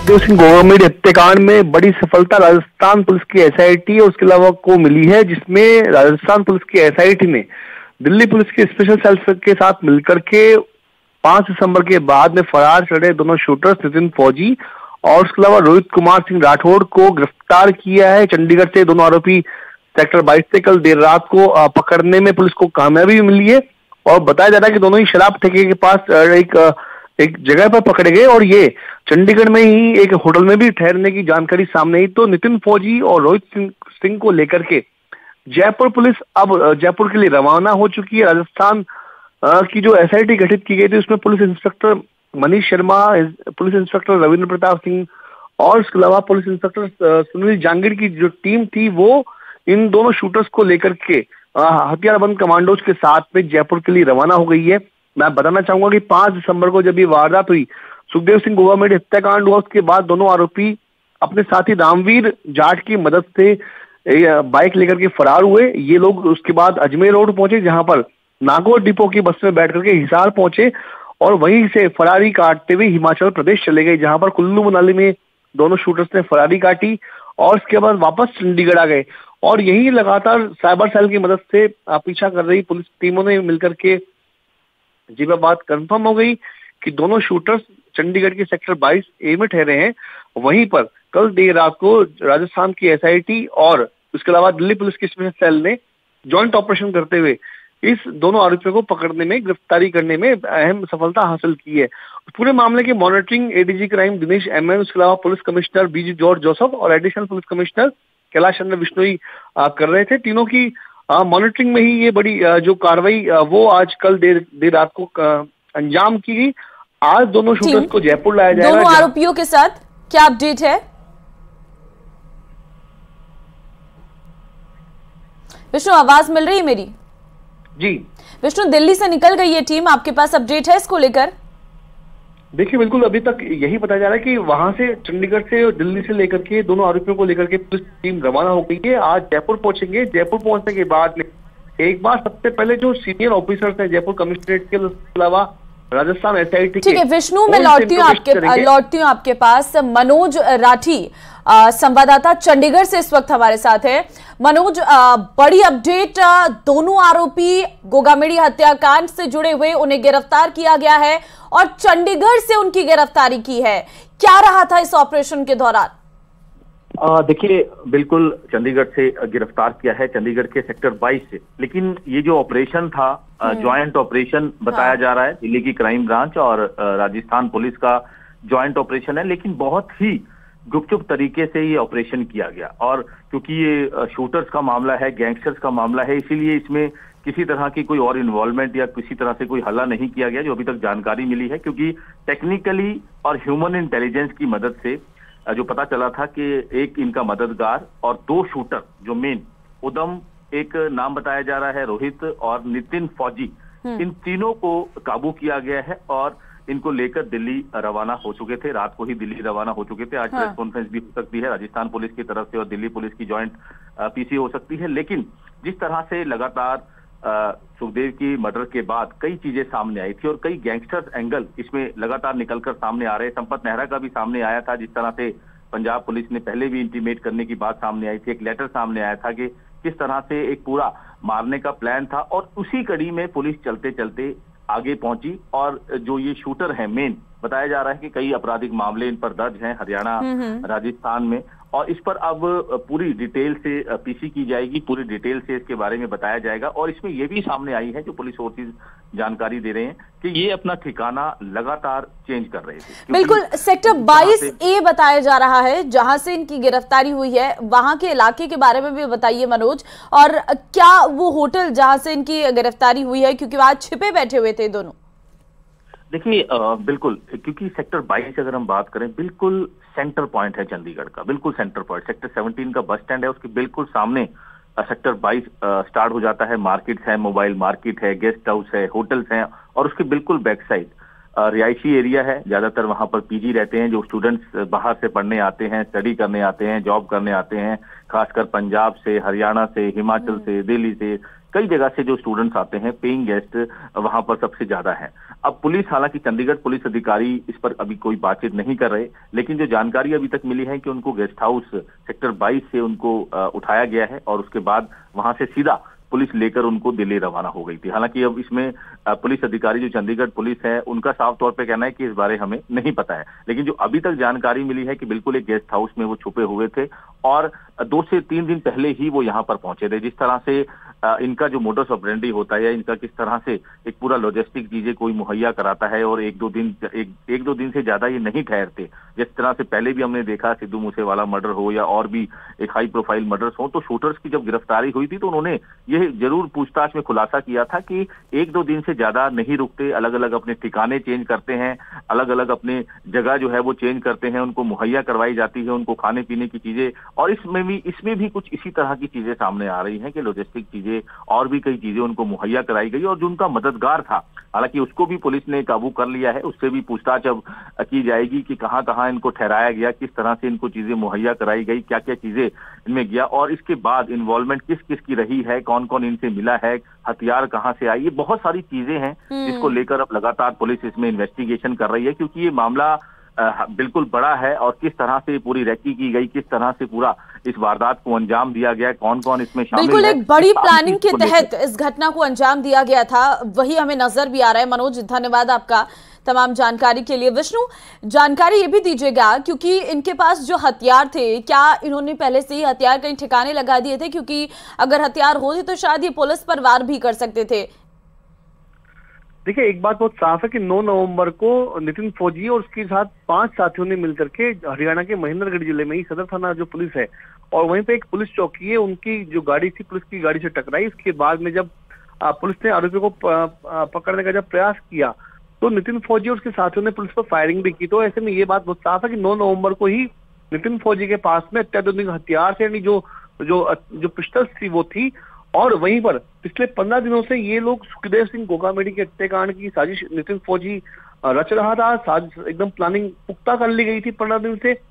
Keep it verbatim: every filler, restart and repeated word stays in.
सुखदेव सिंह गोगामेडी हत्याकांड में बड़ी सफलता राजस्थान पुलिस की एसआईटी और उसके अलावा को मिली है, जिसमें राजस्थान पुलिस की एसआईटी ने दिल्ली पुलिस के स्पेशल सेल के साथ मिलकर के पांच दिसंबर के बाद में फरार चढ़े दोनों शूटर्स नितिन फौजी और उसके अलावा रोहित कुमार सिंह राठौड़ को गिरफ्तार किया है। चंडीगढ़ से दोनों आरोपी सेक्टर बाईस से कल देर रात को पकड़ने में पुलिस को कामयाबी मिली है और बताया जा रहा है कि दोनों ही शराब ठेके के पास एक एक जगह पर पकड़े गए और ये चंडीगढ़ में ही एक होटल में भी ठहरने की जानकारी सामने आई। तो नितिन फौजी और रोहित सिंह, सिंह को लेकर के जयपुर पुलिस अब जयपुर के लिए रवाना हो चुकी है। राजस्थान की जो एसआईटी गठित की गई थी उसमें police inspector Manish Sharma, police inspector Ravindra Pratap Singh और उसके अलावा पुलिस इंस्पेक्टर सुनील जांगीर की जो टीम थी वो इन दोनों शूटर्स को लेकर के हथियारबंद कमांडोज के साथ में जयपुर के लिए रवाना हो गई है। मैं बताना चाहूंगा कि पांच दिसंबर को जब ये वारदात हुई, सुखदेव सिंह गोगामेडी हत्याकांड हुआ, उसके बाद दोनों आरोपी अपने साथी रामवीर जाट की मदद से बाइक लेकर के फरार हुए। ये लोग उसके बाद अजमेर रोड पहुंचे, जहां पर नागौर डिपो की बस में बैठ करके हिसार पहुंचे और वहीं से फरारी काटते हुए हिमाचल प्रदेश चले गए, जहां पर कुल्लू मनाली में दोनों शूटर्स ने फरारी काटी और इसके बाद वापस चंडीगढ़ आ गए। और यही लगातार साइबर सेल की मदद से पीछा कर रही पुलिस टीमों ने मिलकर के जी बात कंफर्म हो गई कि दोनों शूटर्स चंडीगढ़ के सेक्टर बाईस ए में ठहरे हैं। वहीं पर कल देर रात को राजस्थान की एसआईटी और उसके अलावा दिल्ली पुलिस की स्पेशल सेल ने जॉइंट ऑपरेशन करते हुए इस दोनों आरोपियों को पकड़ने में, गिरफ्तारी करने में अहम सफलता हासिल की है। पूरे मामले की monitoring ADG crime Dinesh M N, उसके अलावा police commissioner BG George Joseph और additional police commissioner Kailash Chandra Bishnoi कर रहे थे। तीनों की मॉनिटरिंग में ही ये बड़ी जो कार्रवाई वो आज कल देर देर रात को अंजाम की गई। आज दोनों शूटर्स को जयपुर लाया जाएगा। दोनों आरोपियों के साथ क्या अपडेट है विष्णु? आवाज मिल रही है मेरी? जी विष्णु, दिल्ली से निकल गई है टीम, आपके पास अपडेट है इसको लेकर? देखिए बिल्कुल, अभी तक यही बताया जा रहा है कि वहां से चंडीगढ़ से और दिल्ली से लेकर के दोनों आरोपियों को लेकर के पुलिस टीम रवाना हो गई है। आज जयपुर पहुंचेंगे। जयपुर पहुंचने के बाद में एक बार सबसे पहले जो सीनियर ऑफिसर्स हैं जयपुर कमिश्नरेट के अलावा राजस्थान एसआईटी, ठीक है विष्णु, मैं लौटती हूँ आपके लौटती हूँ आपके पास। मनोज राठी संवाददाता चंडीगढ़ से इस वक्त हमारे साथ है। मनोज, बड़ी अपडेट, दोनों आरोपी गोगामेडी हत्याकांड से जुड़े हुए, उन्हें गिरफ्तार किया गया है और चंडीगढ़ से उनकी गिरफ्तारी की है। क्या रहा था इस ऑपरेशन के दौरान? देखिए बिल्कुल, चंडीगढ़ से गिरफ्तार किया है, चंडीगढ़ के सेक्टर बाईस से। लेकिन ये जो ऑपरेशन था, ज्वाइंट ऑपरेशन बताया हाँ। जा रहा है, दिल्ली की क्राइम ब्रांच और राजस्थान पुलिस का ज्वाइंट ऑपरेशन है, लेकिन बहुत ही गुपचुप तरीके से ये ऑपरेशन किया गया। और क्योंकि ये शूटर्स का मामला है, गैंगस्टर्स का मामला है, इसीलिए इसमें किसी तरह की कोई और इन्वॉल्वमेंट या किसी तरह से कोई हल्ला नहीं किया गया, जो अभी तक जानकारी मिली है। क्योंकि टेक्निकली और ह्यूमन इंटेलिजेंस की मदद से जो पता चला था कि एक इनका मददगार और दो शूटर जो मेन, उदम एक नाम बताया जा रहा है, रोहित और नितिन फौजी, इन तीनों को काबू किया गया है और इनको लेकर दिल्ली रवाना हो चुके थे। रात को ही दिल्ली रवाना हो चुके थे। आज हाँ। प्रेस कॉन्फ्रेंस भी हो सकती है राजस्थान पुलिस की तरफ से और दिल्ली पुलिस की ज्वाइंट पीसी हो सकती है। लेकिन जिस तरह से लगातार सुखदेव की मर्डर के बाद कई चीजें सामने आई थी और कई गैंगस्टर्स एंगल इसमें लगातार निकलकर सामने आ रहे। संपत नेहरा का भी सामने आया था, जिस तरह से पंजाब पुलिस ने पहले भी इंटीमेट करने की बात सामने आई थी। एक लेटर सामने आया था कि किस तरह से एक पूरा मारने का प्लान था और उसी कड़ी में पुलिस चलते चलते आगे पहुंची। और जो ये शूटर हैं मेन, बताया जा रहा है कि कई आपराधिक मामले इन पर दर्ज हैं हरियाणा, राजस्थान में, और इस पर अब पूरी डिटेल से पीसी की जाएगी, पूरी डिटेल से इसके बारे में बताया जाएगा। और इसमें यह भी सामने आई है, जो पुलिस सोर्सेज जानकारी दे रहे हैं, कि ये अपना ठिकाना लगातार चेंज कर रहे थे। बिल्कुल, सेक्टर बाईस ए बताया जा रहा है जहां से इनकी गिरफ्तारी हुई है। वहां के इलाके के बारे में भी बताइए मनोज, और क्या वो होटल जहां से इनकी गिरफ्तारी हुई है, क्योंकि वहां छिपे बैठे हुए थे दोनों? देखिए बिल्कुल, क्योंकि सेक्टर बाईस अगर हम बात करें, बिल्कुल सेंटर पॉइंट है चंडीगढ़ का, बिल्कुल सेंटर पॉइंट। सेक्टर सत्रह का बस स्टैंड है, उसके बिल्कुल सामने सेक्टर बाईस स्टार्ट हो जाता है। मार्केट्स है, मोबाइल मार्केट है, गेस्ट हाउस है, होटल्स हैं, और उसके बिल्कुल बैक साइड रिहायशी एरिया है। ज्यादातर वहां पर पीजी रहते हैं, जो स्टूडेंट्स बाहर से पढ़ने आते हैं, स्टडी करने आते हैं, जॉब करने आते हैं, खासकर पंजाब से, हरियाणा से, हिमाचल से, दिल्ली से, कई जगह से जो स्टूडेंट्स आते हैं, पेइंग गेस्ट वहां पर सबसे ज्यादा है। अब पुलिस, हालांकि चंडीगढ़ पुलिस अधिकारी इस पर अभी कोई बातचीत नहीं कर रहे, लेकिन जो जानकारी अभी तक मिली है कि उनको गेस्ट हाउस सेक्टर बाईस से उनको उठाया गया है और उसके बाद वहां से सीधा पुलिस लेकर उनको दिल्ली रवाना हो गई थी। हालांकि अब इसमें पुलिस अधिकारी जो चंडीगढ़ पुलिस है उनका साफ तौर पे कहना है कि इस बारे हमें नहीं पता है, लेकिन जो अभी तक जानकारी मिली है कि बिल्कुल एक गेस्ट हाउस में वो छुपे हुए थे और दो से तीन दिन पहले ही वो यहाँ पर पहुंचे थे। जिस तरह से इनका जो मोडस ऑपरेंडी होता है या इनका किस तरह से एक पूरा लॉजिस्टिक चीजें कोई मुहैया कराता है और एक दो दिन एक, एक दो दिन से ज्यादा ये नहीं ठहरते। जिस तरह से पहले भी हमने देखा, सिद्धू मूसेवाला मर्डर हो या और भी एक हाई प्रोफाइल मर्डर्स हो, तो शूटर्स की जब गिरफ्तारी हुई थी तो उन्होंने ये जरूर पूछताछ में खुलासा किया था कि एक दो दिन से ज्यादा नहीं रुकते, अलग अलग अपने ठिकाने चेंज करते हैं, अलग अलग अपने जगह जो है वो चेंज करते हैं, उनको मुहैया करवाई जाती है, उनको खाने पीने की चीजें, और इसमें भी इसमें भी कुछ इसी तरह की चीजें सामने आ रही हैं कि लॉजिस्टिक चीजें और भी कई चीजें उनको मुहैया कराई गई और जो उनका मददगार था, हालांकि उसको भी पुलिस ने काबू कर लिया है। उससे भी पूछताछ अब की जाएगी कि कहां कहां इनको ठहराया गया, किस तरह से इनको चीजें मुहैया कराई गई, क्या क्या चीजें इनमें गया और इसके बाद इन्वॉल्वमेंट किस किस की रही है, कौन कौन इनसे मिला है, हथियार कहां से आई, ये बहुत सारी चीजें हैं जिसको लेकर अब लगातार पुलिस इसमें इन्वेस्टिगेशन कर रही है, क्योंकि ये मामला बिल्कुल बड़ा है और किस तरह से पूरी रैकी की गई, किस तरह से पूरा इस वारदात को अंजाम दिया गया, कौन कौन इसमें शामिल है। बिल्कुल एक बड़ी प्लानिंग के तहत इस घटना को अंजाम दिया गया था, वही हमें नजर भी आ रहा है। मनोज, धन्यवाद आपका तमाम जानकारी के लिए। विष्णु, जानकारी ये भी दीजिएगा क्योंकि इनके पास जो हथियार थे, क्या इन्होंने पहले से ही हथियार कहीं ठिकाने लगा दिए थे? क्योंकि अगर हथियार होते तो शायद ये पुलिस पर वार भी कर सकते थे। देखिए, एक बात बहुत साफ है कि नौ नवंबर को नितिन फौजी और उसके साथ पांच साथियों ने मिलकर के हरियाणा के महेंद्रगढ़ जिले में ही सदर थाना जो पुलिस है और वहीं पे एक पुलिस चौकी है, उनकी जो गाड़ी थी पुलिस की गाड़ी से टकराई। इसके बाद में जब पुलिस ने आरोपियों को पकड़ने का जब प्रयास किया तो नितिन फौजी और उसके साथियों ने पुलिस पर फायरिंग भी की। तो ऐसे में ये बात बहुत साफ है कि नौ नवंबर को ही नितिन फौजी के पास में अत्याधुनिक हथियार से, यानी जो जो जो पिस्टल्स थी वो थी, और वहीं पर पिछले पंद्रह दिनों से ये लोग सुखदेव सिंह गोगामेडी के हत्याकांड की साजिश नितिन फौजी रच रहा था। साजिश एकदम प्लानिंग पुख्ता कर ली गई थी पंद्रह दिन से।